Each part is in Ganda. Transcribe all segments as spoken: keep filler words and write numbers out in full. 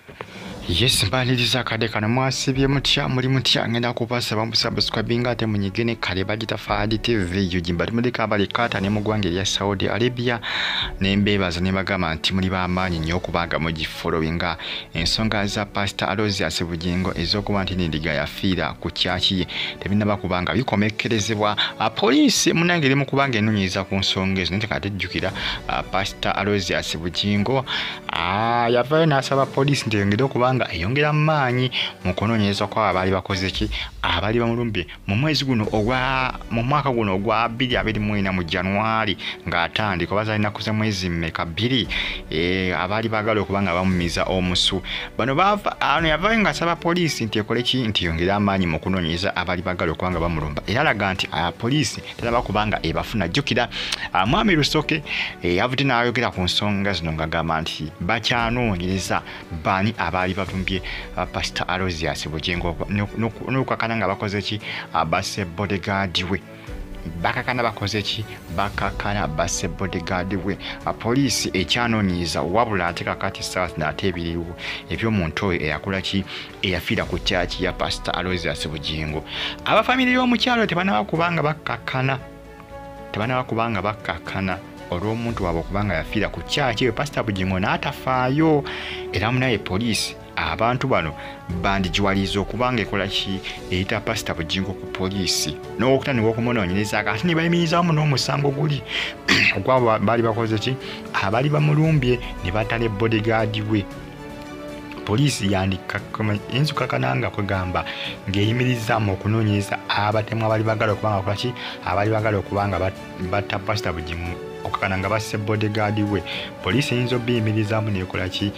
Yes, mbaliriza kade kana mwasibye mutya muri mutya ngenda kubasaba musubscribinga ate munyigene kale bagita Fahad T V yujimba tumuli kabali kata ne mugwange ya Saudi Arabia nembebaza ne bagama nti muri bamanyi nnyo kubanga mu gifollowinga ensonga za Pastor Aloysius Bugingo ezokuba nti nindiga yafiira ku kyaki tebinaba kubanga bikomekerezebwa police munangere mu kubanga enunyiza ku nsonga ezo ntekate jjukira Pastor Aloysius Bugingo ah yavayo nasaba police ndengero kubanga eyongera maanyi mu kunoonyereza kwa abali bakoze ki abali bamulumbye mu mwezi guno ogwa mu mwaka guno ogwa bbiri abiri mu ena mu January ng'atandika bazalina kuza mwezi mmeka bbiri e, abali bagala okubanga bamumiza omusu bano bava ano yavayo ng'asaba poliisi nti ekole ki nti yongera amaanyi mu kunoonyereza abali bagala okubanga bamulumba era alaga nti poliisi teraba kubanga ebafuna jjukira Mwami Lusoke yavudde n'ayogera ku nsonga zino ng'agamba nti bakyanoonyereza bani abali batumbye Pastor Aloysius Bugingo n'okukakana nga bakoze ki abase bodyguard we bakakana bakoze ki bakakana abase bodyguard we poliisi ekyanoonyiza wabula ate kakati saa n'ate ebiriwo eby'omuntu oyo eyakola ki eyafiira ku kyaki ya Pastor Aloysius Bugingo abafamily y'omukyalo tebanaba kubanga bakakana tebanaba kubanga bakakana olw'omuntu waabwe okubanga yafiira ku kyaki we Pastor Bugingo n'atafaayo era munaye poliisi abantu bano bandijiwaliza okubanga ekola ki eyita Pastor Bugingo ku poliisi n'okutandika okumunoonyereza ate ne bayimirizamu n'omusango guli ogwabo baali bakoze ki abali bamulumbye ne batale bodyguard we poliisi yandika enzukakananga kwegamba ng'eyimirizamu okunoonyereza abatemu abali bagala okubanga kola ki abali bagala okubanga batta Pastor Bugingo okakana nga basse bodyguard we poliisi eyinza obbiyimirizamu nekola ki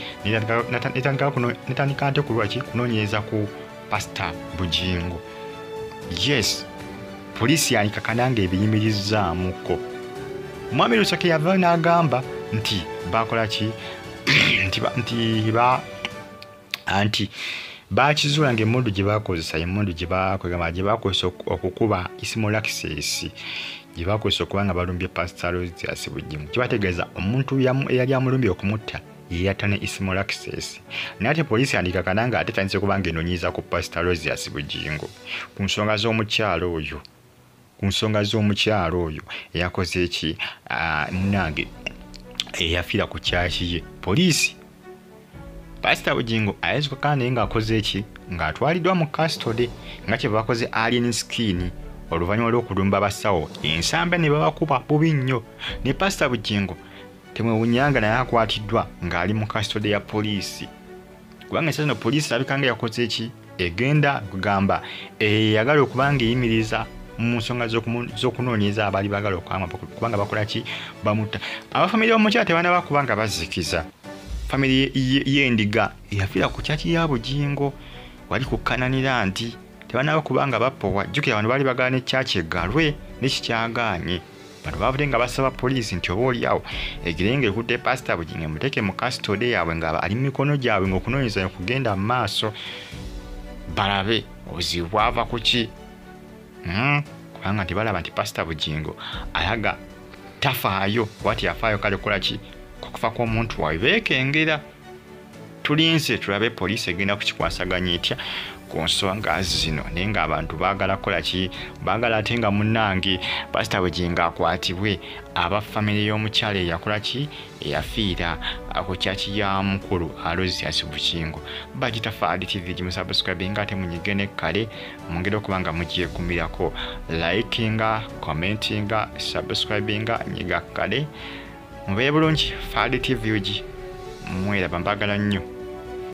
netandika nte kulwa ki kunoonyereza ku Pastor Bugingo. Yes, poliisi yanikakana nga ebiyimirizaamuko. Mwami Lusoke yava n'agamba nti bakola ki nti ba anti bakizuula ng'emmundu gye bakozesa emmundu gye bakwegamba gye bakozesa okukuba isimu access gye bakozesa okubanga balumbye Pastor Aloysius Bugingo kibategeeza omuntu eyali amulumbye okumutta yeyatta ne isimu access naye ate poliisi yandikakana nga ate tandise okubanga enoonyiza ku Pastor Aloysius Bugingo ku nsonga z'omukyalo oyo ku nsonga z'omukyalo oyo eyakoze eki munange eyafiira ku kyaki ye poliisi Pastor Bugingo ayezukakana naye ng'akoze eki ng'atwaliddwa mu custody nga kye bakoze alien skin oluvannyuma lw'okulumba abasawo ensambe ne babakuba bubi nnyo ne Pastor Bugingo temwewunyanga naye akwatiddwa ng'ali mu custody ya poliisi kubanga ensa zino poliisi erabika nga yakoze eki egenda kugamba eyagala okubanga eyimiriza mu nsonga z'okunoonyereza abali bagala okubanga bakola ki bamutta abafamily b'omukyala tebanaba kubanga bazikiza family y'endiga eyafiira ku kyaki ya Bugingo wali kukkananira nti tebanaba kubanga bapowa jjukira abantu baali bagala ne kyaki egalwe nekikyagaanye bano bavudde nga basaba poliisi nti oba oliawo egirenge ekudde Pastor Bugingo emuteeke mu custody yaabwe nga ali mu mikono gyabwe ng'okunoonyereza kugenda mu maaso balabe obuzibu bwava ku ki kubanga nti balaba nti Pastor Bugingo ayaga tafaayo wati yafaayo kale kola ki kufa kw'omuntu wawe beekengera tulinze tulabe poliisi egenda kukikwasaganya etya ku nsonga zino naye ng'abantu baagala kola ki baagala ate nga munnange Pastor Bugingo akwatibwe abafamily y'omukyala eyakola ki eyafiira ku kyaki ya mukulu Aloysius Bugingo bagita Fahad T V gimusubscribinga ate munyigene kale mungere okuba nga mugyekumirako likinga commentinga subscribinga nyiga kale mubeye bulungi Fahad T V ugi mwera bambagala nnyo.